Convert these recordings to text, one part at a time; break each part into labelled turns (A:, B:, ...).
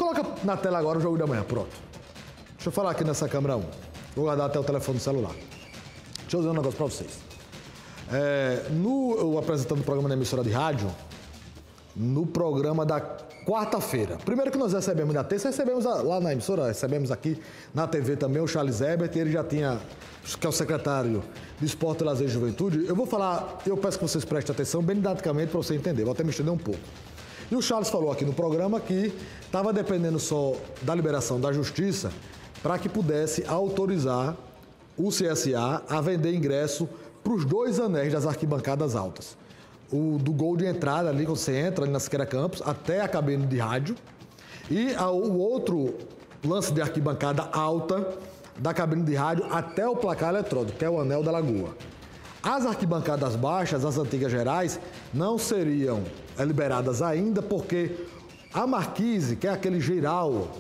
A: Coloca na tela agora o jogo da manhã, pronto. Deixa eu falar aqui nessa câmera 1. Vou guardar até o telefone do celular. Deixa eu dizer um negócio para vocês. Eu apresentando o programa da emissora de rádio, no programa da quarta-feira. Primeiro que nós recebemos na terça, recebemos lá na emissora, recebemos aqui na TV também o Charles Herbert, ele já tinha, que é o secretário de Esporte, Lazer e Juventude. Eu vou falar, eu peço que vocês prestem atenção bem didaticamente para você entender, vou até me estender um pouco. E o Charles falou aqui no programa que estava dependendo só da liberação da Justiça para que pudesse autorizar o CSA a vender ingresso para os 2 anéis das arquibancadas altas. O do gol de entrada ali, quando você entra ali na Siqueira Campos, até a cabine de rádio. E o outro lance de arquibancada alta, da cabine de rádio até o placar eletrônico, que é o Anel da Lagoa. As arquibancadas baixas, as antigas gerais, não seriam liberadas ainda, porque a marquise, que é aquele giral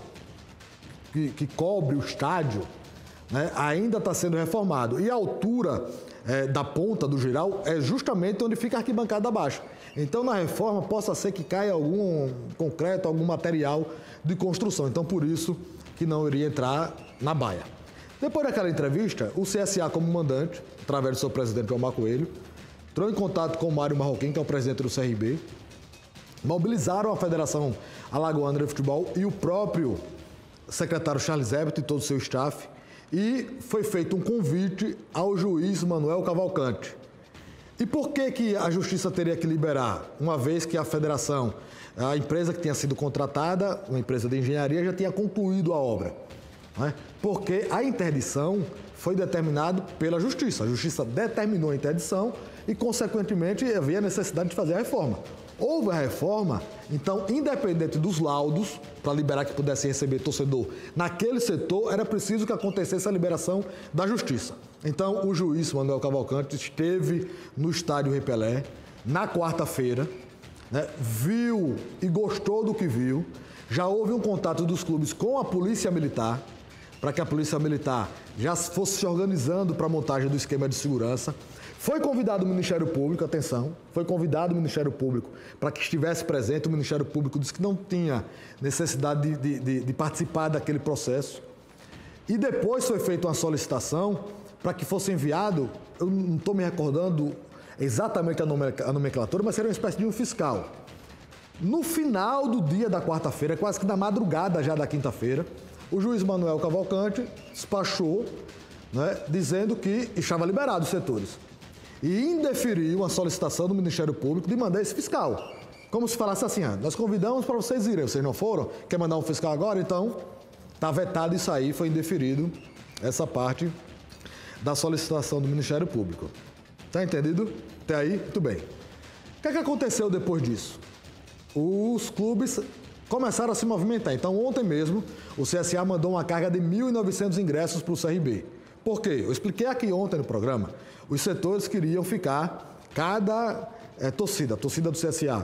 A: que cobre o estádio, né, ainda está sendo reformado. E a altura da ponta do giral é justamente onde fica a arquibancada baixa. Então, na reforma, possa ser que caia algum concreto, algum material de construção. Então, por isso que não iria entrar na baia. Depois daquela entrevista, o CSA, como mandante, através do seu presidente, Omar Coelho, entrou em contato com o Mário Marroquim, que é o presidente do CRB, mobilizaram a Federação Alagoana de Futebol e o próprio secretário Charles Herbert e todo o seu staff, e foi feito um convite ao juiz Manuel Cavalcante. E por que a Justiça teria que liberar, uma vez que a Federação, a empresa que tinha sido contratada, uma empresa de engenharia, já tinha concluído a obra? Porque a interdição foi determinada pela Justiça. A Justiça determinou a interdição e, consequentemente, havia necessidade de fazer a reforma. Houve a reforma, então, independente dos laudos, para liberar que pudesse receber torcedor naquele setor, era preciso que acontecesse a liberação da Justiça. Então, o juiz Manuel Cavalcante esteve no estádio Rei Pelé, na quarta-feira, né, viu e gostou do que viu. Já houve um contato dos clubes com a Polícia Militar, para que a Polícia Militar já fosse se organizando para a montagem do esquema de segurança. Foi convidado o Ministério Público, atenção, foi convidado o Ministério Público para que estivesse presente. O Ministério Público disse que não tinha necessidade de participar daquele processo. E depois foi feita uma solicitação para que fosse enviado, eu não estou me recordando exatamente a nomenclatura, mas seria uma espécie de um fiscal. No final do dia da quarta-feira, quase que na madrugada já da quinta-feira, o juiz Manuel Cavalcante despachou, né, dizendo que estava liberado os setores. E indeferiu a solicitação do Ministério Público de mandar esse fiscal. Como se falasse assim, nós convidamos para vocês irem, vocês não foram? Quer mandar um fiscal agora? Então, está vetado isso aí, foi indeferido essa parte da solicitação do Ministério Público. Está entendido? Até aí? Muito bem. O que é que aconteceu depois disso? Os clubes começaram a se movimentar. Então, ontem mesmo, o CSA mandou uma carga de 1.900 ingressos para o CRB. Por quê? Eu expliquei aqui ontem no programa. Os setores queriam ficar, cada torcida, a torcida do CSA,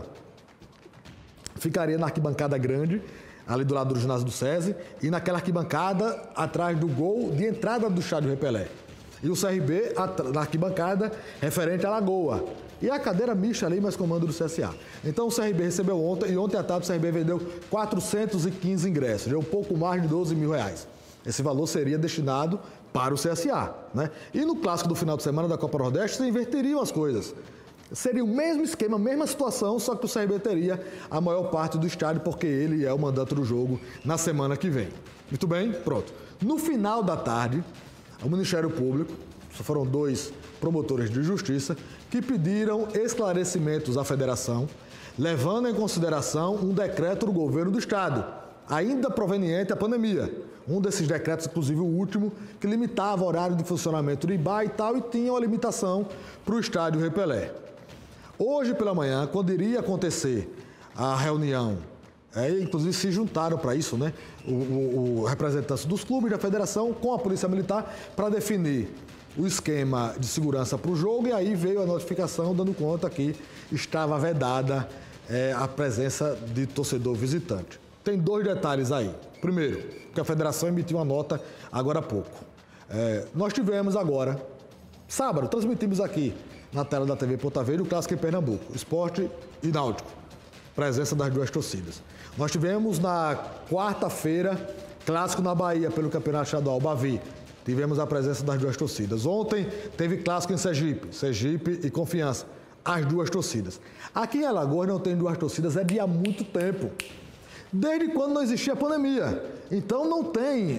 A: ficaria na arquibancada grande, ali do lado do ginásio do SESI, e naquela arquibancada atrás do gol de entrada do estádio Rei Pelé. E o CRB na arquibancada referente à Lagoa. E a cadeira mista ali, mas comando do CSA. Então o CRB recebeu ontem, e ontem à tarde o CRB vendeu 415 ingressos, já um pouco mais de 12 mil reais. Esse valor seria destinado para o CSA, né? E no clássico do final de semana da Copa Nordeste, se inverteriam as coisas. Seria o mesmo esquema, a mesma situação, só que o CRB teria a maior parte do estádio, porque ele é o mandante do jogo na semana que vem. Muito bem? Pronto. No final da tarde, o Ministério Público, só foram 2 promotores de justiça, que pediram esclarecimentos à federação, levando em consideração um decreto do governo do estado, ainda proveniente da pandemia. Um desses decretos, inclusive o último, que limitava o horário de funcionamento de bar e tal, e tinha uma limitação para o estádio Rei Pelé. Hoje pela manhã, quando iria acontecer a reunião, inclusive se juntaram para isso, né? O representantes dos clubes da federação com a Polícia Militar para definir o esquema de segurança para o jogo, e aí veio a notificação dando conta que estava vedada a presença de torcedor visitante. Tem 2 detalhes aí. Primeiro, que a federação emitiu uma nota agora há pouco. Nós tivemos agora, sábado, transmitimos aqui na tela da TV Ponta Verde o clássico em Pernambuco, Sport e Náutico. presença das duas torcidas. Nós tivemos na quarta-feira, clássico na Bahia pelo Campeonato Estadual, Bavi. Tivemos a presença das duas torcidas. Ontem teve clássico em Sergipe e Confiança. As duas torcidas. Aqui em Alagoas não tem duas torcidas, é de há muito tempo. Desde quando não existia a pandemia. Então não tem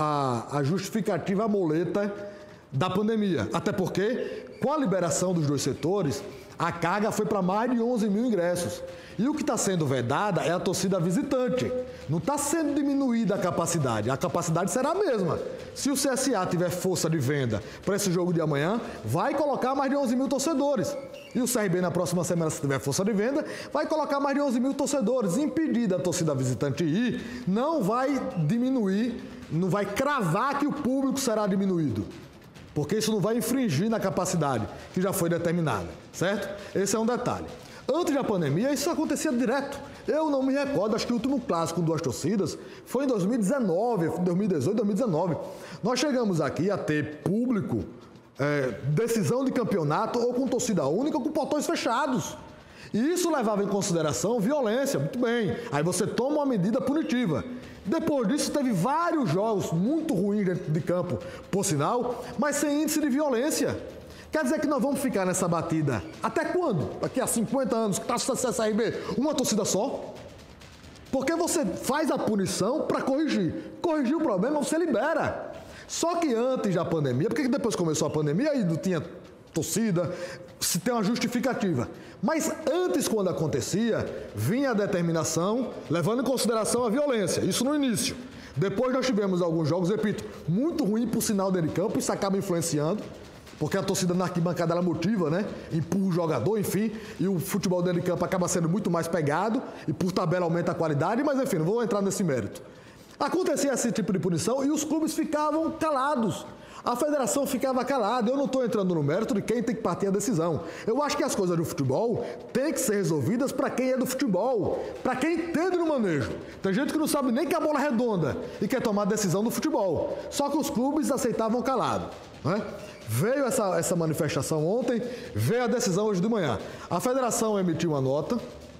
A: a justificativa, a muleta da pandemia. Até porque, com a liberação dos dois setores, a carga foi para mais de 11 mil ingressos. E o que está sendo vedada é a torcida visitante. Não está sendo diminuída a capacidade será a mesma. Se o CSA tiver força de venda para esse jogo de amanhã, vai colocar mais de 11 mil torcedores. E o CRB na próxima semana, se tiver força de venda, vai colocar mais de 11 mil torcedores. Impedida a torcida visitante ir, não vai diminuir, não vai cravar que o público será diminuído. Porque isso não vai infringir na capacidade que já foi determinada, certo? Esse é um detalhe. Antes da pandemia, isso acontecia direto. Eu não me recordo, acho que o último clássico com duas torcidas foi em 2019, 2018, 2019. Nós chegamos aqui a ter público, decisão de campeonato ou com torcida única ou com portões fechados. E isso levava em consideração violência, muito bem. Aí você toma uma medida punitiva. Depois disso, teve vários jogos muito ruins dentro de campo, por sinal, mas sem índice de violência. Quer dizer que nós vamos ficar nessa batida até quando? Daqui a 50 anos, que está a CSRB, uma torcida só? Porque você faz a punição para corrigir. Corrigir o problema, você libera. Só que antes da pandemia, porque depois começou a pandemia, aí não tinha torcida, se tem uma justificativa. Mas antes, quando acontecia, vinha a determinação, levando em consideração a violência. Isso no início. Depois nós tivemos alguns jogos, repito, muito ruim por sinal dentro de campo, isso acaba influenciando. Porque a torcida na arquibancada ela motiva, né? Empurra o jogador, enfim, e o futebol dentro de campo acaba sendo muito mais pegado e por tabela aumenta a qualidade, mas enfim, não vou entrar nesse mérito. Acontecia esse tipo de punição e os clubes ficavam calados. A federação ficava calada. Eu não estou entrando no mérito de quem tem que partir a decisão. Eu acho que as coisas do futebol têm que ser resolvidas para quem é do futebol, para quem entende no manejo. Tem gente que não sabe nem que a bola é redonda e quer tomar decisão do futebol. Só que os clubes aceitavam calado, né? Veio essa manifestação ontem, veio a decisão hoje de manhã. A federação emitiu uma nota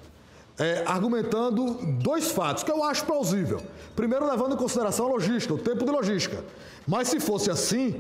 A: argumentando dois fatos que eu acho plausível. Primeiro, levando em consideração a logística, o tempo de logística. Mas se fosse assim,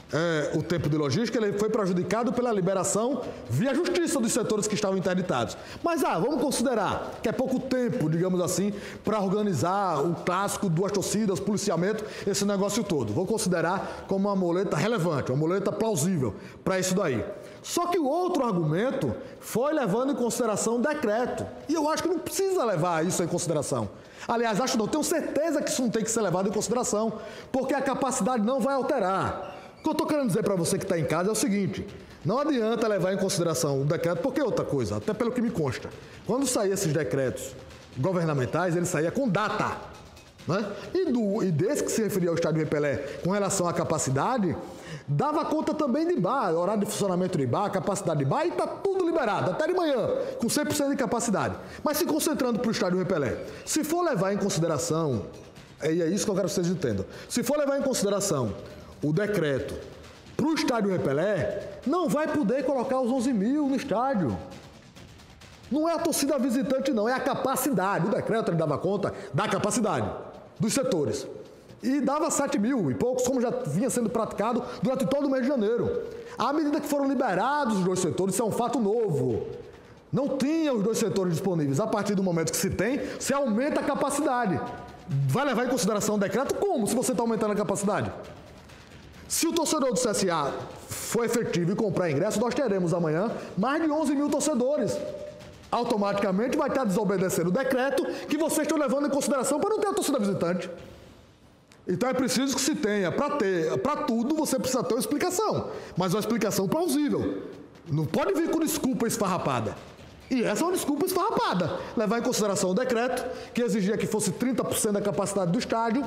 A: o tempo de logística, ele foi prejudicado pela liberação via justiça dos setores que estavam interditados. Mas vamos considerar que é pouco tempo, digamos assim, para organizar o clássico, duas torcidas, policiamento, esse negócio todo. Vou considerar como uma muleta relevante, uma muleta plausível para isso daí. Só que o outro argumento foi levando em consideração o decreto. E eu acho que não precisa levar isso em consideração. Aliás, tenho certeza que isso não tem que ser levado em consideração, porque a capacidade não vai alterar. O que eu estou querendo dizer para você que está em casa é o seguinte: não adianta levar em consideração o decreto, porque é outra coisa, até pelo que me consta. Quando saíam esses decretos governamentais, ele saía com data, né? E desse que se referia ao estádio Repelé com relação à capacidade, dava conta também de bar, horário de funcionamento de bar, capacidade de bar, e está tudo liberado, até de manhã, com 100% de capacidade. Mas se concentrando para o estádio Repelé, se for levar em consideração, e é isso que eu quero que vocês entendam, se for levar em consideração o decreto para o estádio Repelé, não vai poder colocar os 11 mil no estádio. Não é a torcida visitante, não, é a capacidade. O decreto ele dava conta da capacidade dos setores. E dava 7 mil e poucos, como já vinha sendo praticado durante todo o mês de janeiro. À medida que foram liberados os dois setores, isso é um fato novo. Não tinha os dois setores disponíveis. A partir do momento que se tem, se aumenta a capacidade. Vai levar em consideração o decreto? Como, se você está aumentando a capacidade? Se o torcedor do CSA for efetivo e comprar ingresso, nós teremos amanhã mais de 11 mil torcedores. Automaticamente vai estar desobedecendo o decreto que vocês estão levando em consideração para não ter a torcida visitante. Então é preciso que se tenha, para tudo você precisa ter uma explicação, mas uma explicação plausível. Não pode vir com desculpa esfarrapada. E essa é uma desculpa esfarrapada. Levar em consideração o decreto, que exigia que fosse 30% da capacidade do estádio,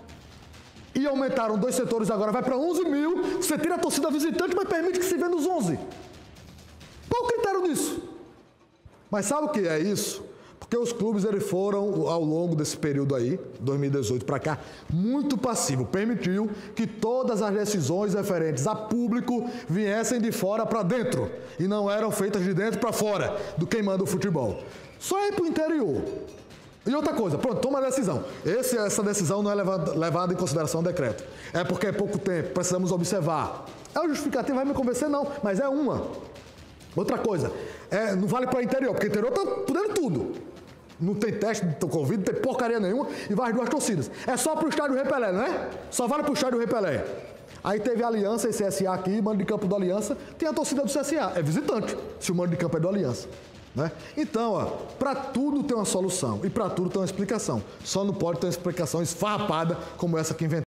A: e aumentaram dois setores agora, vai para 11 mil, você tira a torcida visitante, mas permite que se venda os 11. Qual o critério disso? Mas sabe o que é isso? Porque os clubes eles foram, ao longo desse período aí, 2018 para cá, muito passivos. Permitiu que todas as decisões referentes a público viessem de fora para dentro e não eram feitas de dentro para fora do quem manda o futebol. Só ir para o interior. E outra coisa, pronto, toma a decisão. Essa decisão não é levada em consideração no decreto. É porque é pouco tempo, precisamos observar. É o justificativo, vai me convencer não, mas é uma. Outra coisa, não vale para o interior, porque o interior está podendo tudo. Não tem teste de Covid, não tem porcaria nenhuma e vai as duas torcidas. É só para o estádio Rei Pelé, não é? Só vale para o estádio Rei Pelé. Aí teve a Aliança e CSA aqui, mando de campo do Aliança, tem a torcida do CSA, é visitante, se o mando de campo é do Aliança. Né? Então, para tudo tem uma solução e para tudo tem uma explicação. Só não pode ter uma explicação esfarrapada como essa que inventaram.